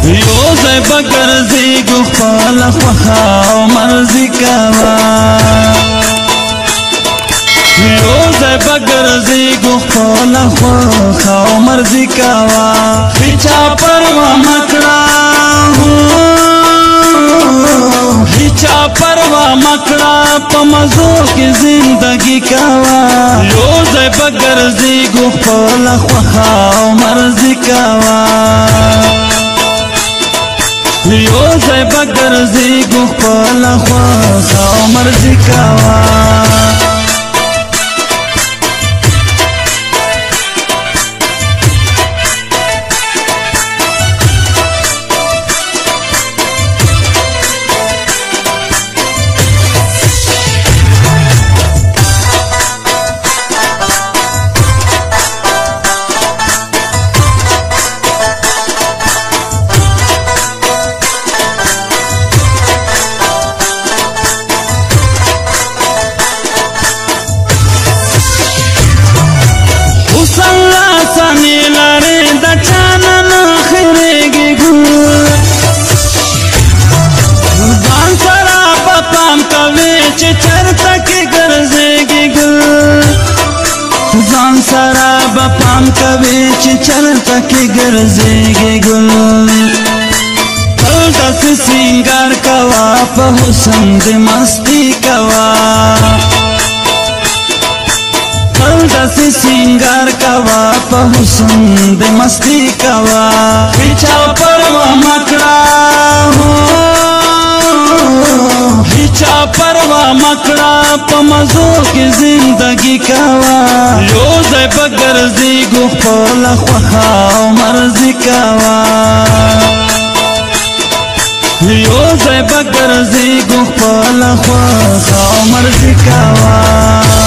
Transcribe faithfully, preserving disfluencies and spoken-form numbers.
یو ځای به ګرځېږو خپله خوښه او مرضي کوه یو ځای به ګرځېږو خپله خوښه او مرضي کوه هیچا پروا مه کړه هیچا پروا مه کړه په مزو کې زندګي کوه یو ځای به ګرځېږو خپله خوښه او مرضي کوه یو ځای به ګرځېږو خپله خوښه او مرضي کوه ځان سره به پام کوې چې چېرته کې ګرځېږې ګل تل داسې سینګار کوه په حسن دې مستي کوه تل داسې سینګار کوه په حسن دې مستي کوه هیچا پروا مه کړه هیچا پروا مه کړه په مزو کې زندګي کوه یو ځای به ګرځېږو خپله خوښه او مرضي کوه یو ځای به ګرځېږو خپله خوښه او مرضي کوه